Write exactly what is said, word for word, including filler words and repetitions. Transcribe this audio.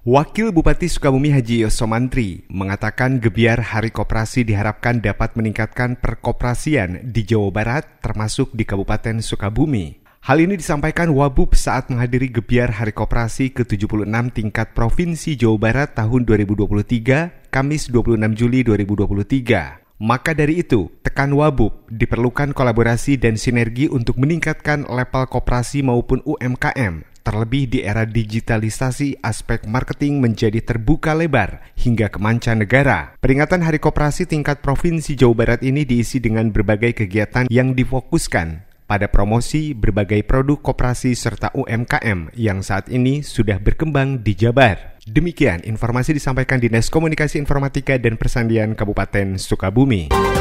Wakil Bupati Sukabumi Haji Yosomantri mengatakan gebiar Hari Koperasi diharapkan dapat meningkatkan perkoperasian di Jawa Barat termasuk di Kabupaten Sukabumi. Hal ini disampaikan Wabub saat menghadiri gebiar Hari Koperasi ke tujuh puluh enam tingkat Provinsi Jawa Barat tahun dua ribu dua puluh tiga, Kamis dua puluh enam Juli dua ribu dua puluh tiga. Maka dari itu, tekan Wabub, diperlukan kolaborasi dan sinergi untuk meningkatkan level koperasi maupun U M K M. Terlebih di era digitalisasi, aspek marketing menjadi terbuka lebar hingga ke mancanegara. Peringatan Hari Koperasi tingkat Provinsi Jawa Barat ini diisi dengan berbagai kegiatan yang difokuskan pada promosi berbagai produk koperasi serta U M K M yang saat ini sudah berkembang di Jabar. Demikian informasi disampaikan Dinas Komunikasi Informatika dan Persandian Kabupaten Sukabumi.